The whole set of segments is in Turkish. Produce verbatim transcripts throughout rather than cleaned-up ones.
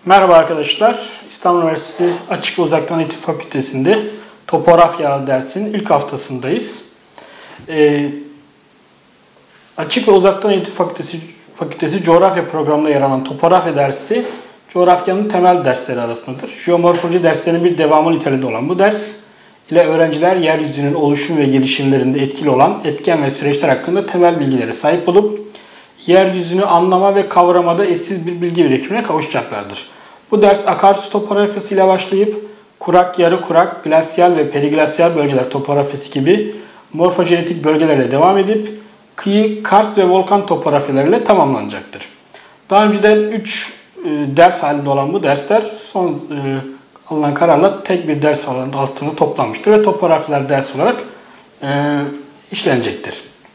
Merhaba arkadaşlar. İstanbul Üniversitesi Açık ve Uzaktan Eğitim Fakültesi'nde topografya dersinin ilk haftasındayız. Ee, Açık ve Uzaktan Eğitim Fakültesi, Fakültesi coğrafya programında yer alan topografya dersi coğrafyanın temel dersleri arasındadır. Jeomorfoloji derslerinin bir devamı niteliğinde olan bu ders ile öğrenciler yeryüzünün oluşum ve gelişimlerinde etkili olan etken ve süreçler hakkında temel bilgilere sahip olup yeryüzünü anlama ve kavramada eşsiz bir bilgi birikimine kavuşacaklardır. Bu ders akarsu topografyası ile başlayıp kurak, yarı kurak, glasyal ve periglasyal bölgeler topografyası gibi morfojenetik bölgelerle devam edip kıyı, karst ve volkan topografyalarıyla tamamlanacaktır. Daha önceden üç e, ders halinde olan bu dersler son e, alınan kararla tek bir ders altında toplanmıştır ve topografyalar ders olarak e, işlenecektir.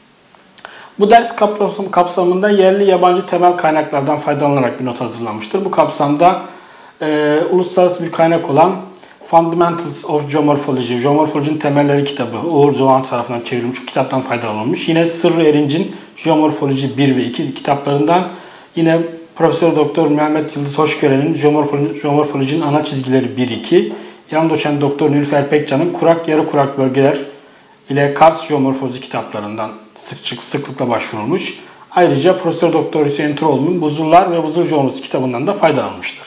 Bu ders kapsamında yerli yabancı temel kaynaklardan faydalanarak bir not hazırlanmıştır. Bu kapsamda e, uluslararası bir kaynak olan Fundamentals of Geomorphology, Geomorfolojinin Temelleri kitabı Uğur Doğan tarafından çevrilmiş, bu kitaptan faydalanılmış. Yine Sırrı Erinç'in Geomorfoloji bir ve iki kitaplarından, yine Profesör Doktor Mehmet Yıldız Hoşgören'in Geomorfolojinin Ana Çizgileri bir iki, yan doçent Doktor Nilüfer Pekcan'ın Kurak Yarı Kurak Bölgeler ile Kars Geomorfoloji kitaplarından sık sıklıkla başvurulmuş. Ayrıca Profesör Doktor Hüseyin Turoğlu'nun Buzullar ve Buzul Geomorfoloji kitabından da faydalanmıştır.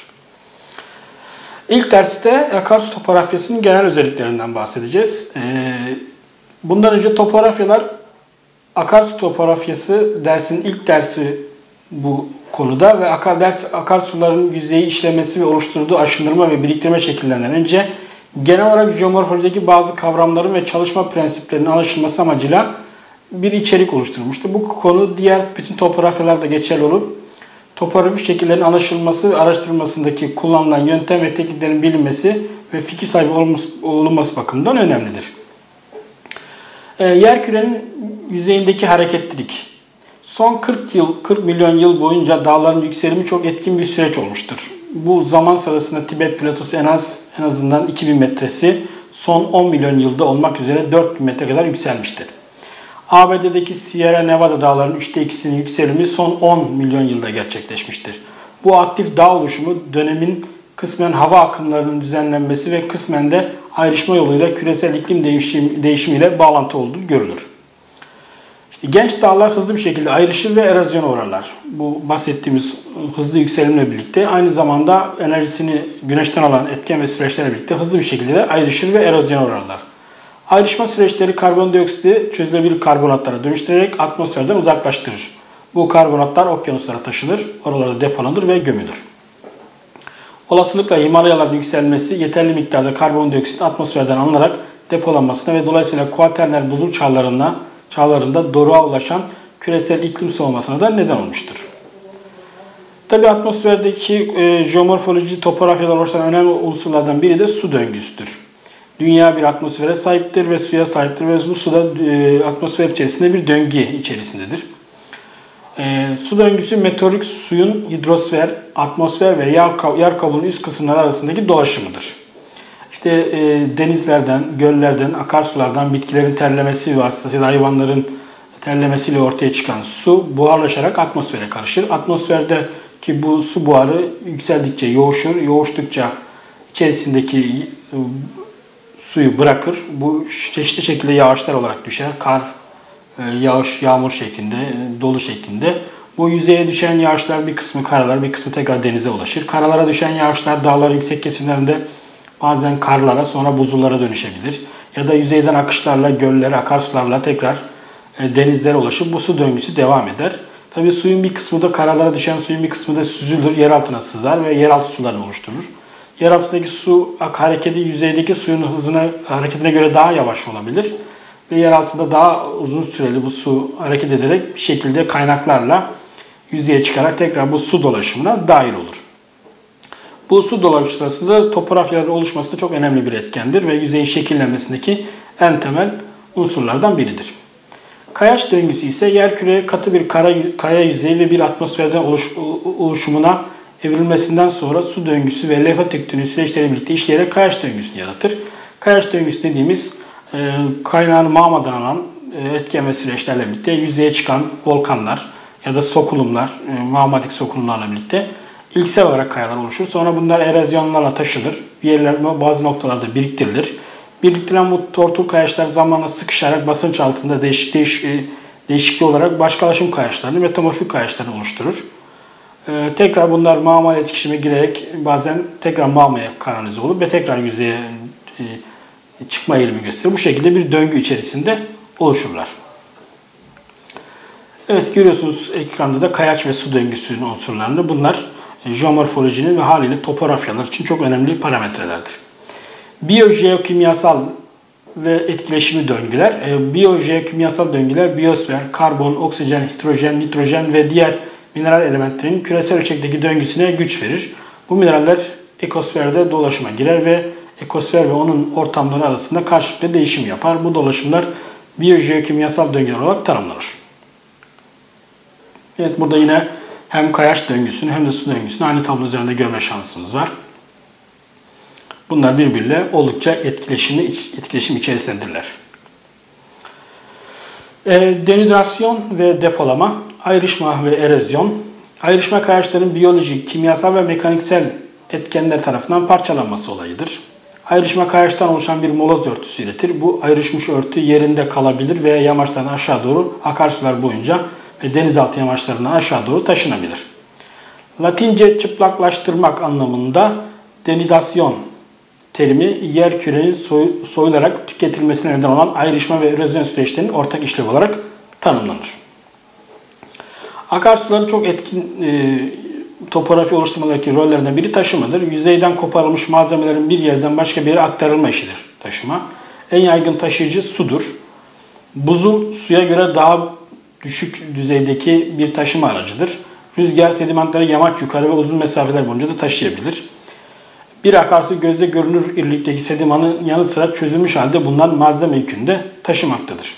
İlk derste akarsu topografyasının genel özelliklerinden bahsedeceğiz. Bundan önce topografyalar, akarsu topografyası dersinin ilk dersi bu konuda ve akar, ders akarsuların yüzeyi işlemesi ve oluşturduğu aşındırma ve biriktirme şekillerinden önce genel olarak jeomorfolojideki bazı kavramların ve çalışma prensiplerinin anlaşılması amacıyla bir içerik oluşturulmuştur. Bu konu diğer bütün topografyalarda geçerli olup topografik şekillerin anlaşılması ve araştırılmasındaki kullanılan yöntem ve tekniklerin bilinmesi ve fikir sahibi olunması bakımından önemlidir. E, Yerkürenin yüzeyindeki hareketlilik. Son kırk yıl, kırk milyon yıl boyunca dağların yükselimi çok etkin bir süreç olmuştur. Bu zaman sırasında Tibet platosu en az en azından iki bin metresi son on milyon yılda olmak üzere dört bin metre kadar yükselmiştir. A B D'deki Sierra Nevada dağlarının üçte ikisinin yükselimi son on milyon yılda gerçekleşmiştir. Bu aktif dağ oluşumu dönemin kısmen hava akımlarının düzenlenmesi ve kısmen de ayrışma yoluyla küresel iklim değişim, değişimiyle bağlantı olduğu görülür. İşte genç dağlar hızlı bir şekilde ayrışır ve erozyona uğrarlar. Bu bahsettiğimiz hızlı yükselimle birlikte aynı zamanda enerjisini güneşten alan etken ve süreçlerle birlikte hızlı bir şekilde ayrışır ve erozyona uğrarlar. Ayrışma süreçleri karbondioksiti çözülebilir karbonatlara dönüştürerek atmosferden uzaklaştırır. Bu karbonatlar okyanuslara taşınır, oralarda depolanır ve gömülür. Olasılıkla Himalayaların yükselmesi yeterli miktarda karbondioksit atmosferden alınarak depolanmasına ve dolayısıyla kuaterner buzul çağlarına, çağlarında doruğa ulaşan küresel iklim soğumasına da neden olmuştur. Tabi atmosferdeki e, jeomorfoloji topografyalar oluşturan önemli unsurlardan biri de su döngüsüdür. Dünya bir atmosfere sahiptir ve suya sahiptir ve bu suda e, atmosfer içerisinde bir döngü içerisindedir. E, su döngüsü meteorik suyun hidrosfer, atmosfer ve yer, yer kabuğunun üst kısımları arasındaki dolaşımıdır. İşte e, denizlerden, göllerden, akarsulardan bitkilerin terlemesi vasıtasıyla hayvanların terlemesiyle ortaya çıkan su buharlaşarak atmosfere karışır. Atmosferdeki bu su buharı yükseldikçe yoğuşur, yoğuştukça içerisindeki e, suyu bırakır. Bu çeşitli şekilde yağışlar olarak düşer. Kar, yağış, yağmur şeklinde, dolu şeklinde. Bu yüzeye düşen yağışlar bir kısmı karalar, bir kısmı tekrar denize ulaşır. Karalara düşen yağışlar dağların yüksek kesimlerinde bazen karlara, sonra buzullara dönüşebilir. Ya da yüzeyden akışlarla, göllere, akarsularla tekrar denizlere ulaşıp bu su döngüsü devam eder. Tabii suyun bir kısmı da karalara düşen suyun bir kısmı da süzülür, yer altına sızar ve yeraltı sularını oluşturur. Yer altındaki su hareketi yüzeydeki suyun hızına, hareketine göre daha yavaş olabilir. Ve yer altında daha uzun süreli bu su hareket ederek bir şekilde kaynaklarla yüzeye çıkarak tekrar bu su dolaşımına dahil olur. Bu su dolaşımı sırasında topografyaların oluşması da çok önemli bir etkendir ve yüzeyin şekillenmesindeki en temel unsurlardan biridir. Kayaç döngüsü ise yerküreye katı bir kara, kaya yüzeyi ve bir atmosferden oluş, oluşumuna evrilmesinden sonra su döngüsü ve levha tektoniği süreçleriyle birlikte işleyerek kayaç döngüsünü yaratır. Kayaç döngüsü dediğimiz e, kaynağını mağmadan alan e, etken ve süreçlerle birlikte yüzeye çıkan volkanlar ya da sokulumlar, e, mağmatik sokulumlarla birlikte İlksel olarak kayalar oluşur. Sonra bunlar erozyonlarla taşınır. Bir yerler bazı noktalarda biriktirilir. Biriktirilen bu tortul kayaçlar zamanla sıkışarak basınç altında değişik, değiş, değişikli olarak başkalaşım kayaçlarını, metamorfik kayaçlarını oluşturur. Ee, tekrar bunlar mağmaya etkileşime girerek bazen tekrar mağmaya kanalize olur ve tekrar yüzeye e, çıkma eğilimi gösterir. Bu şekilde bir döngü içerisinde oluşurlar. Evet, görüyorsunuz ekranda da kayaç ve su döngüsünün unsurlarını. Bunlar jeomorfolojinin ve haliyle topografyalar için çok önemli parametrelerdir. Biyojeokimyasal ve etkileşimi döngüler. E, biyojeokimyasal döngüler biyosfer, karbon, oksijen, hidrojen, nitrojen ve diğer mineral elementlerin küresel ölçekteki döngüsüne güç verir. Bu mineraller ekosferde dolaşıma girer ve ekosfer ve onun ortamları arasında karşılıklı değişim yapar. Bu dolaşımlar biyojeokimyasal döngüler olarak tanımlanır. Evet, burada yine hem kayaç döngüsünü hem de su döngüsünü aynı tablo üzerinde görme şansımız var. Bunlar birbiriyle oldukça etkileşimli, etkileşim içerisindedirler. E, denüdrasyon ve depolama, ayrışma ve erozyon. Ayrışma kayaçların biyolojik, kimyasal ve mekaniksel etkenler tarafından parçalanması olayıdır. Ayrışma kayaçtan oluşan bir moloz örtüsü üretir. Bu ayrışmış örtü yerinde kalabilir veya yamaçtan aşağı doğru akarsular boyunca ve denizaltı yamaçlarından aşağı doğru taşınabilir. Latince çıplaklaştırmak anlamında denidasyon terimi yer kürenin soy, soyularak tüketilmesine neden olan ayrışma ve erozyon süreçlerinin ortak işlevi olarak tanımlanır. Akarsuların çok etkin e, topografi oluşturmadaki rollerinden biri taşımadır. Yüzeyden koparılmış malzemelerin bir yerden başka bir yere aktarılma işidir taşıma. En yaygın taşıyıcı sudur. Buzul suya göre daha düşük düzeydeki bir taşıma aracıdır. Rüzgar sedimentleri yamaç yukarı ve uzun mesafeler boyunca da taşıyabilir. Bir akarsu gözle görünür irilikteki sedimanın yanı sıra çözülmüş halde bulunan malzeme yükünü de taşımaktadır.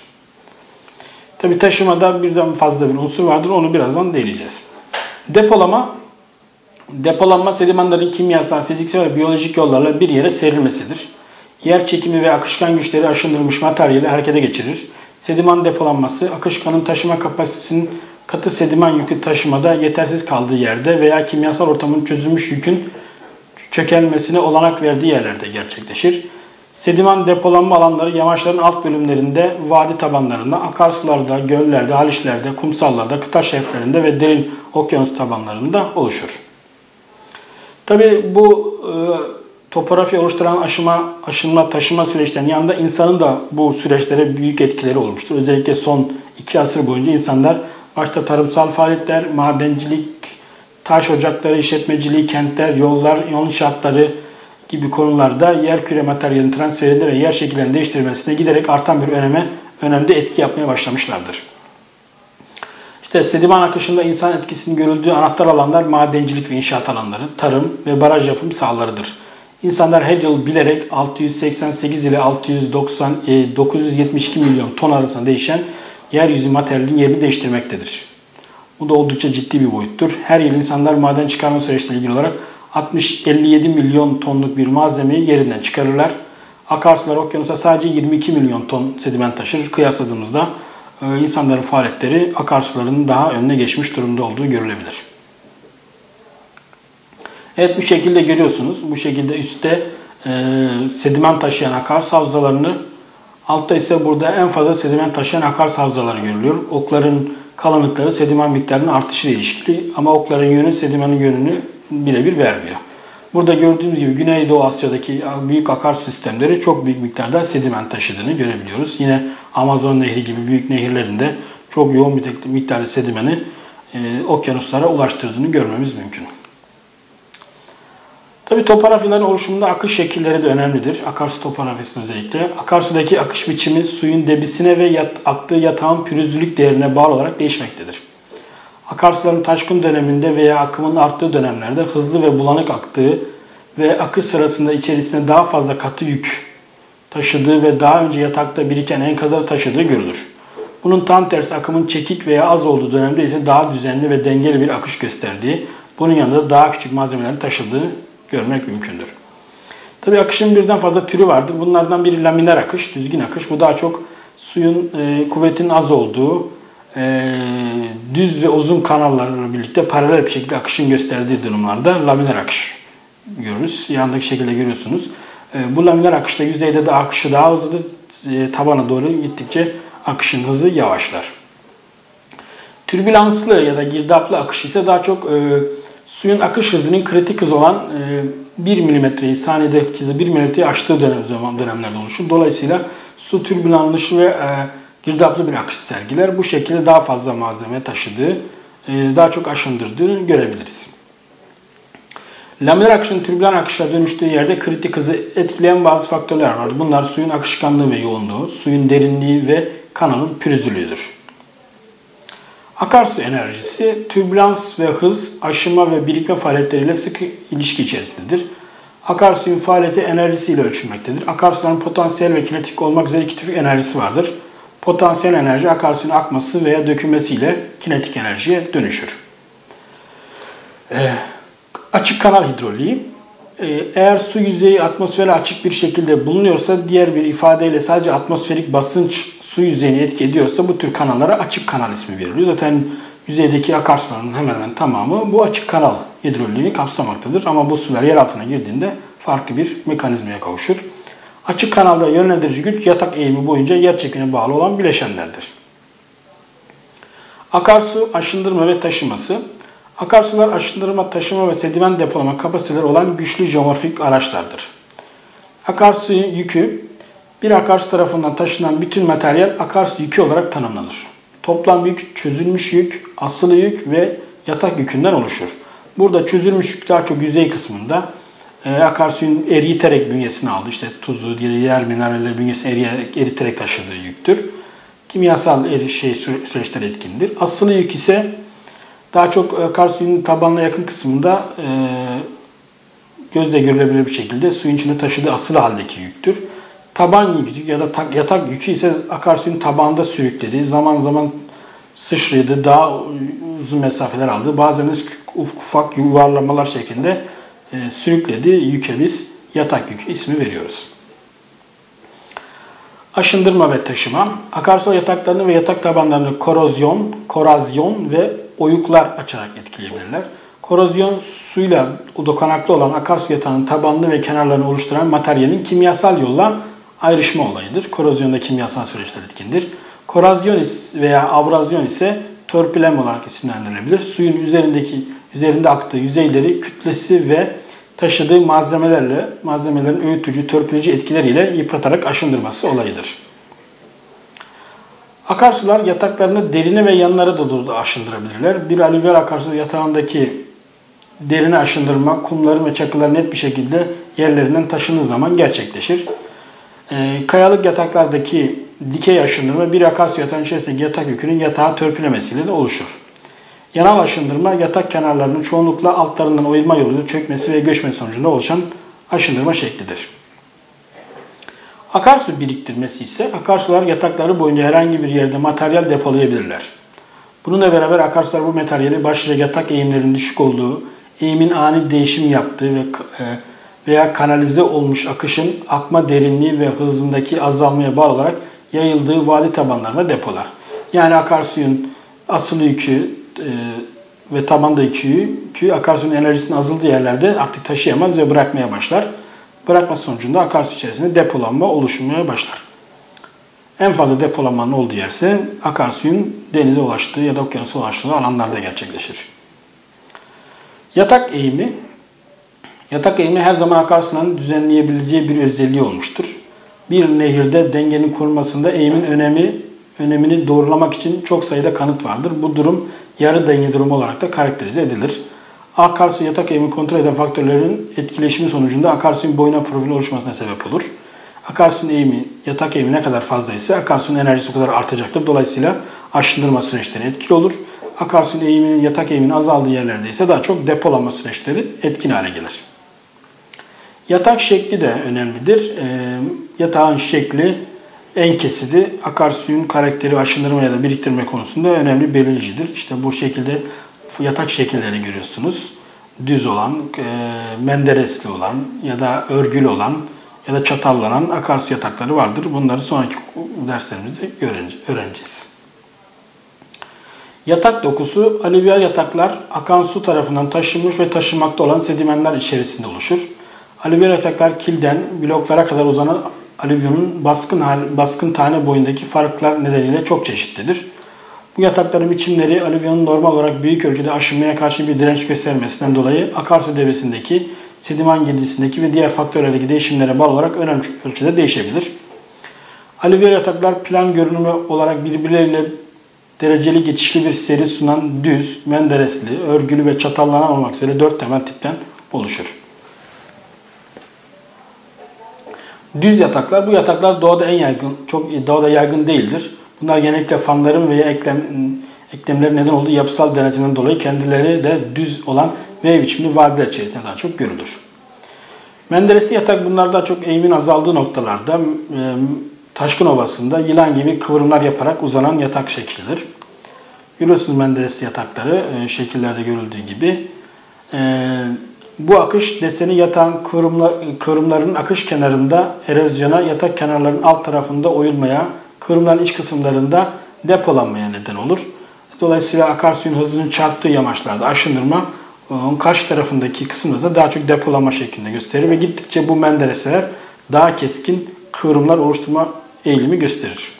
Tabi taşımada birden fazla bir unsur vardır, onu birazdan değineceğiz. Depolama, depolanma sedimanların kimyasal, fiziksel ve biyolojik yollarla bir yere serilmesidir. Yer çekimi ve akışkan güçleri aşındırılmış materyali harekete geçirir. Sediman depolanması, akışkanın taşıma kapasitesinin katı sediman yükü taşımada yetersiz kaldığı yerde veya kimyasal ortamın çözülmüş yükün çökelmesine olanak verdiği yerlerde gerçekleşir. Sediman depolanma alanları yamaçların alt bölümlerinde, vadi tabanlarında, akarsularda, göllerde, haliçlerde, kumsallarda, kıta şeriflerinde ve derin okyanus tabanlarında oluşur. Tabi bu e, topografi oluşturan aşıma, aşınma, taşıma süreçlerinin yanında insanın da bu süreçlere büyük etkileri olmuştur. Özellikle son iki asır boyunca insanlar başta tarımsal faaliyetler, madencilik, taş ocakları, işletmeciliği, kentler, yollar, yol inşaatları gibi konularda yer küre materyalinin transferinde ve yer şekillerinin değiştirilmesine giderek artan bir öneme, önemde etki yapmaya başlamışlardır. İşte sediman akışında insan etkisinin görüldüğü anahtar alanlar madencilik ve inşaat alanları, tarım ve baraj yapım sahalarıdır. İnsanlar her yıl bilerek altı yüz seksen sekiz ile altı yüz doksan, dokuz yüz yetmiş iki milyon ton arasında değişen yeryüzü materyalinin yerini değiştirmektedir. Bu da oldukça ciddi bir boyuttur. Her yıl insanlar maden çıkarma süreçleriyle ilgili olarak altmış elli yedi milyon tonluk bir malzemeyi yerinden çıkarırlar. Akarsular okyanusa sadece yirmi iki milyon ton sediment taşır. Kıyasladığımızda insanların faaliyetleri akarsuların daha önüne geçmiş durumda olduğu görülebilir. Evet, bu şekilde görüyorsunuz. Bu şekilde üstte e, sediment taşıyan akarsu havzalarını, altta ise burada en fazla sediment taşıyan akarsu havzaları görülüyor. Okların kalınlıkları sediman miktarının artışıyla ilişkili ama okların yönü sedimanın yönünü birebir vermiyor. Burada gördüğümüz gibi Güneydoğu Asya'daki büyük akarsu sistemleri çok büyük miktarda sediment taşıdığını görebiliyoruz. Yine Amazon Nehri gibi büyük nehirlerinde çok yoğun bir miktarda sedimeni e, okyanuslara ulaştırdığını görmemiz mümkün. Tabii topografilerin oluşumunda akış şekilleri de önemlidir. Akarsu topografisinde özellikle. Akarsudaki akış biçimi suyun debisine ve yat, aktığı yatağın pürüzlülük değerine bağlı olarak değişmektedir. Akarsuların taşkın döneminde veya akımın arttığı dönemlerde hızlı ve bulanık aktığı ve akış sırasında içerisine daha fazla katı yük taşıdığı ve daha önce yatakta biriken enkazları taşıdığı görülür. Bunun tam tersi akımın çekik veya az olduğu dönemde ise daha düzenli ve dengeli bir akış gösterdiği, bunun yanında daha küçük malzemeleri taşıdığı görmek mümkündür. Tabii akışın birden fazla türü vardır. Bunlardan biri laminer akış, düzgün akış. Bu daha çok suyun e, kuvvetinin az olduğu, e, düz ve uzun kanallarla birlikte paralel bir şekilde akışın gösterdiği durumlarda laminer akış görürüz. Yandaki şekilde görüyorsunuz. Bu laminer akışta yüzeyde de akışı daha hızlıdır. Tabana doğru gittikçe akışın hızı yavaşlar. Türbülanslı ya da girdaplı akış ise daha çok e, suyun akış hızının kritik hız olan e, bir milimetreyi saniyedeki hızı bir milimetreyi aştığı dönem, zaman dönemlerde oluşur. Dolayısıyla su türbülanlı ve e, girdaplı bir akış sergiler. Bu şekilde daha fazla malzeme taşıdığı, e, daha çok aşındırdığını görebiliriz. Laminer akışın türbülan akışa dönüştüğü yerde kritik hızı etkileyen bazı faktörler var. Bunlar suyun akışkanlığı ve yoğunluğu, suyun derinliği ve kanalın pürüzlülüğüdür. Akarsu enerjisi, türbülans ve hız, aşınma ve birikme faaliyetleriyle sıkı ilişki içerisindedir. Akarsuyun faaliyeti enerjisiyle ölçülmektedir. Akarsuların potansiyel ve kinetik olmak üzere iki tür enerjisi vardır. Potansiyel enerji, akarsuyun akması veya dökülmesiyle kinetik enerjiye dönüşür. Ee, açık kanal hidroliği, ee, eğer su yüzeyi atmosfere açık bir şekilde bulunuyorsa, diğer bir ifadeyle sadece atmosferik basınç su yüzeyini etki ediyorsa bu tür kanallara açık kanal ismi veriliyor. Zaten yüzeydeki akarsuların hemen hemen tamamı bu açık kanal hidroliğini kapsamaktadır. Ama bu sular yer altına girdiğinde farklı bir mekanizmaya kavuşur. Açık kanalda yönlendirici güç yatak eğimi boyunca yer çekimine bağlı olan bileşenlerdir. Akarsu aşındırma ve taşıması. Akarsular aşındırma, taşıma ve sedimen depolama kapasiteleri olan güçlü jeomorfik araçlardır. Akarsu yükü, bir akarsu tarafından taşınan bütün materyal akarsu yükü olarak tanımlanır. Toplam yük, çözülmüş yük, asılı yük ve yatak yükünden oluşur. Burada çözülmüş yük daha çok yüzey kısmında e, akarsuyun eriterek bünyesine aldı. İşte tuzu, diğer mineraller bünyesine eriyerek, eriterek taşıdığı yüktür. Kimyasal eri, şey, süreçler etkindir. Asılı yük ise daha çok akarsuyun tabanına yakın kısmında e, gözle görülebilir bir şekilde suyun içinde taşıdığı asılı haldeki yüktür. Taban yükü ya da yatak yükü ise akarsuyun tabanda sürüklediği, zaman zaman sıçradığı, daha uzun mesafeler aldığı, bazen de ufak yuvarlamalar şeklinde e, sürüklediği yüke biz yatak yükü ismi veriyoruz. Aşındırma ve taşıma. Akarsu yataklarını ve yatak tabanlarını korozyon, korazyon ve oyuklar açarak etkileyebilirler. Korozyon, suyla dokunaklı olan akarsu yatağının tabanını ve kenarlarını oluşturan materyalin kimyasal yolla ayrışma olayıdır. Korozyonda kimyasal süreçler etkindir. Korazyon veya abrazyon ise törpülem olarak isimlendirilebilir. Suyun üzerindeki üzerinde aktığı yüzeyleri kütlesi ve taşıdığı malzemelerle malzemelerin öğütücü, törpülücü etkileriyle yıpratarak aşındırması olayıdır. Akarsular yataklarını derine ve yanlara da aşındırabilirler. Bir alüvyal akarsu yatağındaki derine aşındırma, kumların ve çakılların net bir şekilde yerlerinden taşındığı zaman gerçekleşir. E, kayalık yataklardaki dikey aşındırma bir akarsu yatağın içerisindeki yatak yükünün yatağı törpülemesiyle de oluşur. Yanal aşındırma yatak kenarlarının çoğunlukla altlarından oyulma yoluyla çökmesi ve göçmesi sonucunda oluşan aşındırma şeklidir. Akarsu biriktirmesi ise akarsular yatakları boyunca herhangi bir yerde materyal depolayabilirler. Bununla beraber akarsular bu materyali başlıca yatak eğimlerinin düşük olduğu, eğimin ani değişim yaptığı ve veya kanalize olmuş akışın akma derinliği ve hızındaki azalmaya bağlı olarak yayıldığı vadi tabanlarına depolar. Yani akarsuyun asıl yükü e, ve tabandaki yükü akarsuyun enerjisinin azaldığı yerlerde artık taşıyamaz ve bırakmaya başlar. Bırakması sonucunda akarsu içerisinde depolanma oluşmaya başlar. En fazla depolanmanın olduğu yer ise akarsuyun denize ulaştığı ya da okyanusa ulaştığı alanlarda gerçekleşir. Yatak eğimi. Yatak eğimi her zaman akarsuların düzenleyebileceği bir özelliği olmuştur. Bir nehirde dengenin kurulmasında eğimin önemi, önemini doğrulamak için çok sayıda kanıt vardır. Bu durum yarı denge durumu olarak da karakterize edilir. Akarsu yatak eğimi kontrol eden faktörlerin etkileşimi sonucunda akarsuyun boyuna profili oluşmasına sebep olur. Akarsuyun eğimi, yatak eğimi ne kadar fazla ise akarsuyun enerjisi o kadar artacaktır. Dolayısıyla aşındırma süreçleri etkili olur. Akarsuyun eğiminin, yatak eğiminin azaldığı yerlerde ise daha çok depolanma süreçleri etkin hale gelir. Yatak şekli de önemlidir. E, yatağın şekli en kesidi akarsuyun karakteri aşındırma ya da biriktirme konusunda önemli belirleyicidir. İşte bu şekilde yatak şekillerini görüyorsunuz. Düz olan, e, menderesli olan ya da örgülü olan ya da çatallanan akarsu yatakları vardır. Bunları sonraki derslerimizde öğreneceğiz. Yatak dokusu, alüvyal yataklar akan su tarafından taşınmış ve taşınmakta olan sedimenler içerisinde oluşur. Alüvyal yataklar kilden bloklara kadar uzanan alüvyonun baskın, hal, baskın tane boyundaki farklar nedeniyle çok çeşitlidir. Bu yatakların biçimleri alüvyonun normal olarak büyük ölçüde aşınmaya karşı bir direnç göstermesinden dolayı akarsu devresindeki, sediman girdisindeki ve diğer faktörlerdeki değişimlere bağlı olarak önemli ölçüde değişebilir. Alüvyal yataklar plan görünümü olarak birbirleriyle dereceli geçişli bir seri sunan düz, menderesli, örgülü ve çatallanan olmak üzere dört temel tipten oluşur. Düz yataklar, bu yataklar doğada en yaygın, çok doğada yaygın değildir. Bunlar genellikle fanların veya eklem, eklemlerin neden olduğu yapısal denetimden dolayı kendileri de düz olan V biçimli vadiler içerisinde daha çok görülür. Menderesli yatak bunlar daha çok eğimin azaldığı noktalarda, Taşkın Ovası'nda yılan gibi kıvrımlar yaparak uzanan yatak şeklidir. Görüyorsunuz menderesli yatakları şekillerde görüldüğü gibi. Bu akış deseni yatağın kıvrımlarının akış kenarında erozyona, yatak kenarlarının alt tarafında oyulmaya, kıvrımların iç kısımlarında depolanmaya neden olur. Dolayısıyla akarsuyun hızının çarptığı yamaçlarda aşındırma onun karşı tarafındaki kısımda da daha çok depolama şeklinde gösterir ve gittikçe bu menderesler daha keskin kıvrımlar oluşturma eğilimi gösterir.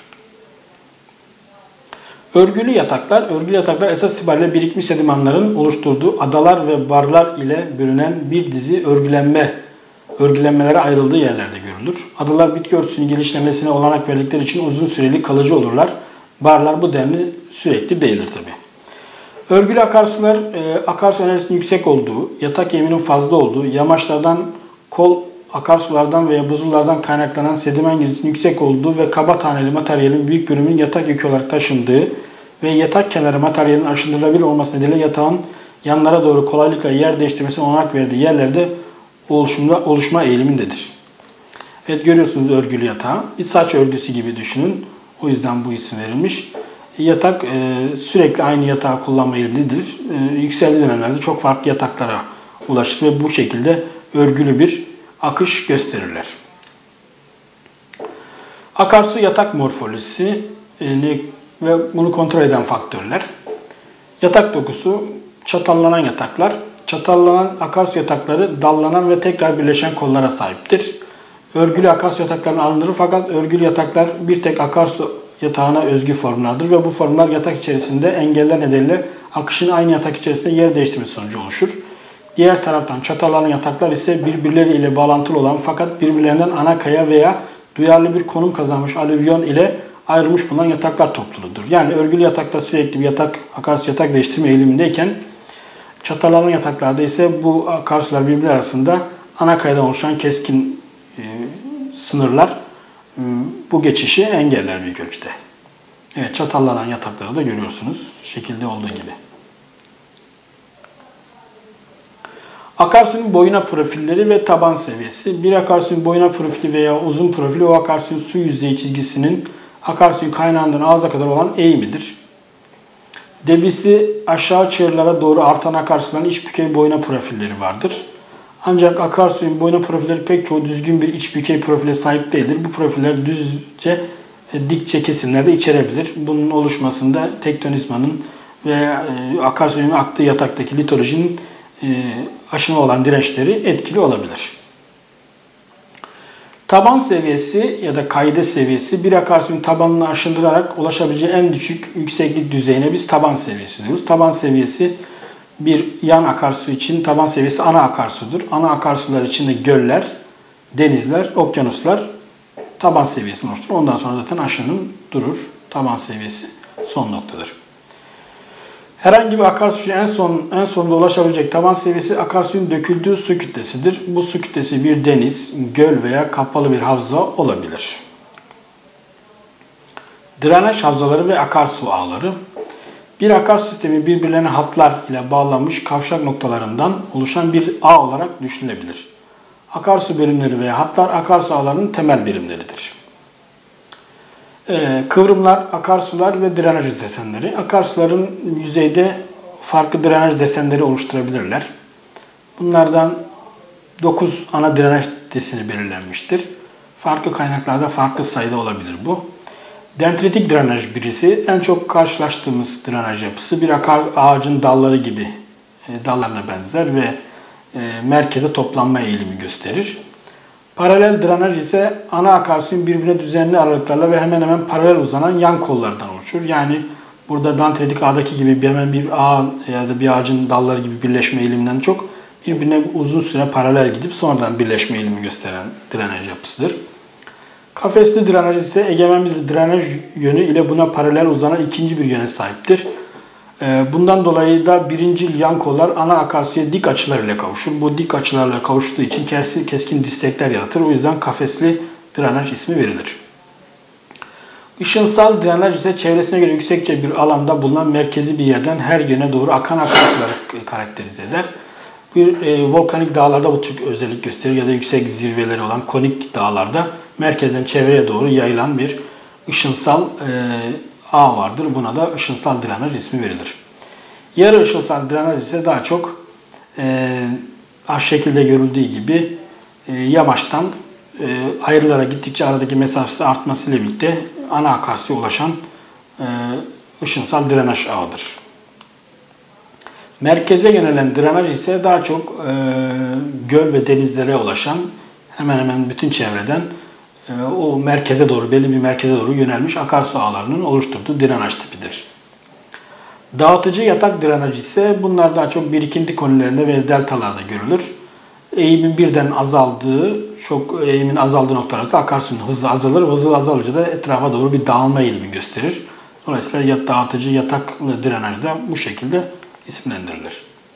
Örgülü yataklar, örgülü yataklar esas itibariyle birikmiş sedimanların oluşturduğu adalar ve barlar ile bölünen bir dizi örgülenme, örgülenmelere ayrıldığı yerlerde görülür. Adalar bitki örtüsünün genişlemesine olanak verdikleri için uzun süreli kalıcı olurlar. Barlar bu denli sürekli değildir tabi. Örgülü akarsular, e, akarsu enerjisinin yüksek olduğu, yatak eğiminin fazla olduğu, yamaçlardan, kol akarsulardan veya buzullardan kaynaklanan sedimen girdisinin yüksek olduğu ve kaba taneli materyalin büyük bölümünün yatak yükü olarak taşındığı ve yatak kenarı materyalin aşındırılabilir olması nedeniyle yatağın yanlara doğru kolaylıkla yer değiştirmesine olanak verdiği yerlerde oluşumda, oluşma eğilimindedir. Evet, görüyorsunuz örgülü yatağı. Bir saç örgüsü gibi düşünün. O yüzden bu isim verilmiş. Yatak e, sürekli aynı yatağı kullanma eğilimlidir. E, yükseldiği dönemlerde çok farklı yataklara ulaşır ve bu şekilde örgülü bir akış gösterirler. Akarsu yatak morfolojisi e, ve bunu kontrol eden faktörler. Yatak dokusu, çatallanan yataklar. Çatallanan akarsu yatakları dallanan ve tekrar birleşen kollara sahiptir. Örgülü akarsu yataklarını alındırır fakat örgülü yataklar bir tek akarsu yatağına özgü formlardır ve bu formlar yatak içerisinde engeller nedeniyle akışın aynı yatak içerisinde yer değiştirmesi sonucu oluşur. Diğer taraftan çatallanan yataklar ise birbirleriyle bağlantılı olan fakat birbirlerinden ana kaya veya duyarlı bir konum kazanmış alüvyon ile ayrılmış bulunan yataklar topluluğudur. Yani örgülü yatakta sürekli bir yatak, akarsu yatak değiştirme eğilimindeyken çatallanan yataklarda ise bu akarsular birbirleri arasında ana kayadan oluşan keskin e, sınırlar e, bu geçişi engeller büyük ölçüde. Evet, çatallanan yatakları da görüyorsunuz şekilde olduğu gibi. Akarsuyun boyuna profilleri ve taban seviyesi. Bir akarsuyun boyuna profili veya uzun profili o akarsuyun su yüzeyi çizgisinin akarsuyun kaynağından ağza kadar olan eğimidir. Debisi aşağı çığırlara doğru artan akarsuların iç bükey boyuna profilleri vardır. Ancak akarsuyun boyuna profilleri pek çoğu düzgün bir iç bükey profile sahip değildir. Bu profiller düzce dikçe kesimlerde içerebilir. Bunun oluşmasında tektonizmanın ve akarsuyun aktığı yataktaki litolojinin aşına olan dirençleri etkili olabilir. Taban seviyesi ya da kaide seviyesi bir akarsuyun tabanını aşındırarak ulaşabileceği en düşük yükseklik düzeyine biz taban seviyesi diyoruz. Taban seviyesi bir yan akarsu için taban seviyesi ana akarsudur. Ana akarsular için de göller, denizler, okyanuslar taban seviyesini oluşturur. Ondan sonra zaten aşının durur. Taban seviyesi son noktadır. Herhangi bir akarsuya en son en sonunda ulaşabilecek taban seviyesi akarsuyun döküldüğü su kütlesidir. Bu su kütlesi bir deniz, göl veya kapalı bir havza olabilir. Drenaj havzaları ve akarsu ağları. Bir akarsu sistemi birbirlerine hatlar ile bağlanmış kavşak noktalarından oluşan bir ağ olarak düşünülebilir. Akarsu bölümleri veya hatlar akarsu ağlarının temel birimleridir. Ee, kıvrımlar, akarsular ve drenaj desenleri. Akarsuların yüzeyde farklı drenaj desenleri oluşturabilirler. Bunlardan dokuz ana drenaj deseni belirlenmiştir. Farklı kaynaklarda farklı sayıda olabilir bu. Dendritik drenaj birisi en çok karşılaştığımız drenaj yapısı bir akar ağacın dalları gibi e, dallarına benzer ve e, merkeze toplanma eğilimi gösterir. Paralel drenaj ise ana akarsuyun birbirine düzenli aralıklarla ve hemen hemen paralel uzanan yan kollardan oluşur. Yani burada dendritik ağdaki gibi hemen bir ağ ya da bir ağacın dalları gibi birleşme eğiliminden çok birbirine uzun süre paralel gidip sonradan birleşme eğilimi gösteren drenaj yapısıdır. Kafesli drenaj ise egemen bir drenaj yönü ile buna paralel uzanan ikinci bir yöne sahiptir. Bundan dolayı da birincil yan kollar ana akarsuya dik açılar ile kavuşur. Bu dik açılarla kavuştuğu için keskin distekler yaratır. O yüzden kafesli drenaj ismi verilir. Işınsal drenaj ise çevresine göre yüksekçe bir alanda bulunan merkezi bir yerden her yöne doğru akan akarsuları karakterize eder. Bir e, volkanik dağlarda bu tür özellik gösterir ya da yüksek zirveleri olan konik dağlarda merkezden çevreye doğru yayılan bir ışınsal e, ağ vardır. Buna da ışınsal drenaj ismi verilir. Yarı ışınsal drenaj ise daha çok e, aş şekilde görüldüğü gibi e, yamaçtan e, ayrılara gittikçe aradaki mesafesi artmasıyla birlikte ana akarsuya ulaşan e, ışınsal drenaj ağıdır. Merkeze yönelen drenaj ise daha çok e, göl ve denizlere ulaşan hemen hemen bütün çevreden e, o merkeze doğru, belli bir merkeze doğru yönelmiş akarsu ağlarının oluşturduğu drenaj tipidir. Dağıtıcı yatak drenaj ise bunlar daha çok birikinti konilerinde ve deltalarda görülür. Eğimin birden azaldığı, çok eğimin azaldığı noktalarda akarsuyun hızı azalır. Hızı azalınca da etrafa doğru bir dağılma eğilimi gösterir. Dolayısıyla dağıtıcı yataklı drenaj da bu şekilde isimlendirilir.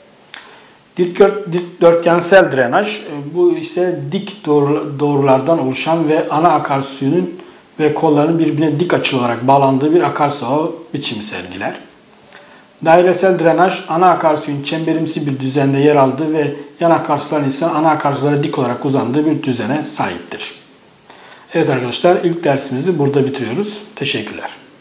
Dikdörtgensel drenaj, bu ise dik doğrulardan oluşan ve ana akarsuyunun ve kolların birbirine dik açılı olarak bağlandığı bir akarsu ağı biçimi sergiler. Dairesel drenaj, ana akarsuyun çemberimsi bir düzende yer aldığı ve yan akarsuların ise ana akarsulara dik olarak uzandığı bir düzene sahiptir. Evet arkadaşlar, ilk dersimizi burada bitiriyoruz. Teşekkürler.